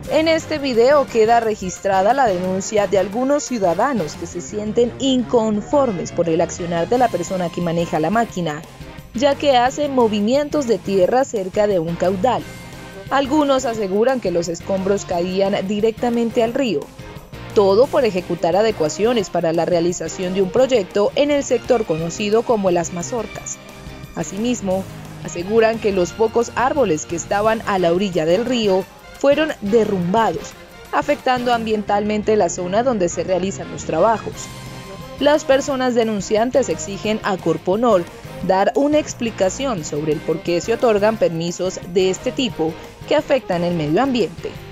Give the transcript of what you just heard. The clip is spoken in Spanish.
En este video queda registrada la denuncia de algunos ciudadanos que se sienten inconformes por el accionar de la persona que maneja la máquina, ya que hace movimientos de tierra cerca de un caudal. Algunos aseguran que los escombros caían directamente al río, todo por ejecutar adecuaciones para la realización de un proyecto en el sector conocido como Las Mazorcas. Asimismo, aseguran que los pocos árboles que estaban a la orilla del río fueron derrumbados, afectando ambientalmente la zona donde se realizan los trabajos. Las personas denunciantes exigen a Corponor dar una explicación sobre el por qué se otorgan permisos de este tipo que afectan el medio ambiente.